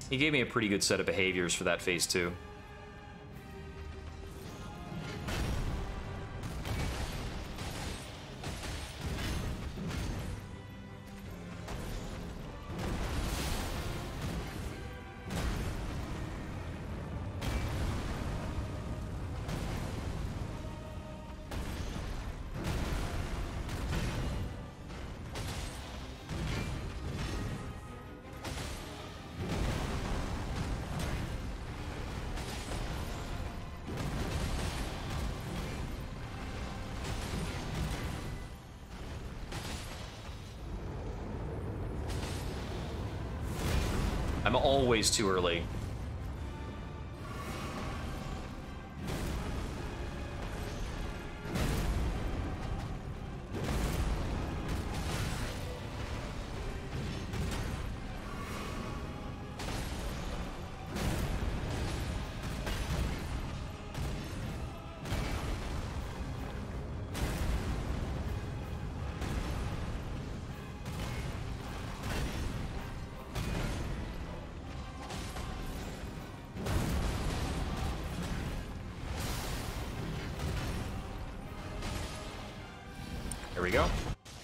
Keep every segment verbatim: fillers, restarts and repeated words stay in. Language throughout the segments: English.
He gave me a pretty good set of behaviors for that phase two. I'm always too early. There we go.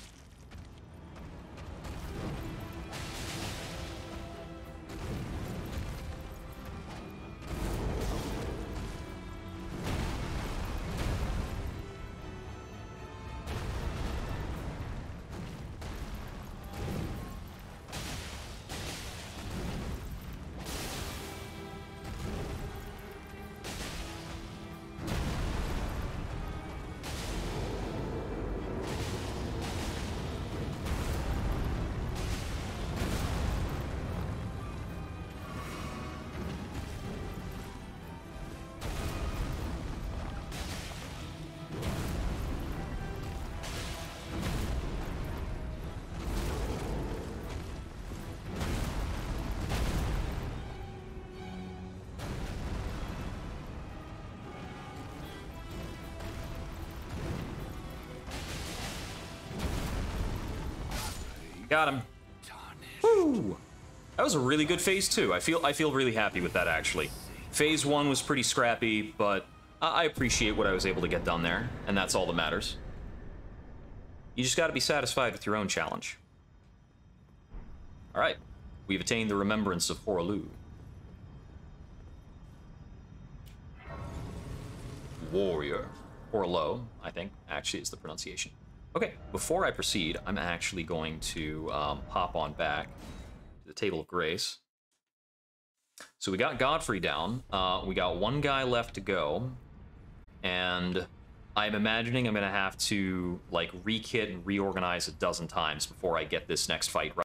Got him. Woo! That was a really good phase two. I feel I feel really happy with that, actually. Phase one was pretty scrappy, but I appreciate what I was able to get done there, and that's all that matters. You just gotta be satisfied with your own challenge. Alright. We've attained the remembrance of Hoarah. Warrior. Hoarah, I think, actually is the pronunciation. Okay, before I proceed, I'm actually going to um, pop on back to the Table of Grace. So we got Godfrey down. Uh, we got one guy left to go. And I'm imagining I'm going to have to, like, re-kit and reorganize a dozen times before I get this next fight right.